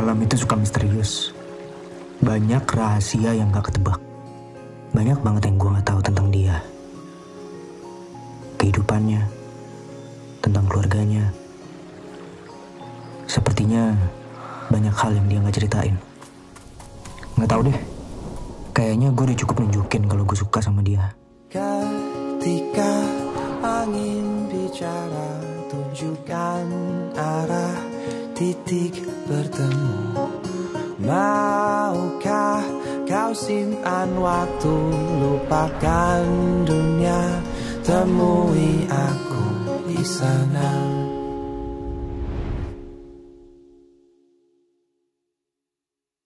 malam itu suka misterius. Banyak rahasia yang gak ketebak. Banyak banget yang gue gak tahu tentang dia. Kehidupannya, tentang keluarganya. Sepertinya banyak hal yang dia gak ceritain. Gak tahu deh, kayaknya gue udah cukup nunjukin kalau gue suka sama dia. Ketika angin bicara, tunjukkan arah titik bertemu. Maukah kau simpan waktu, lupakan dunia, temui aku di sana.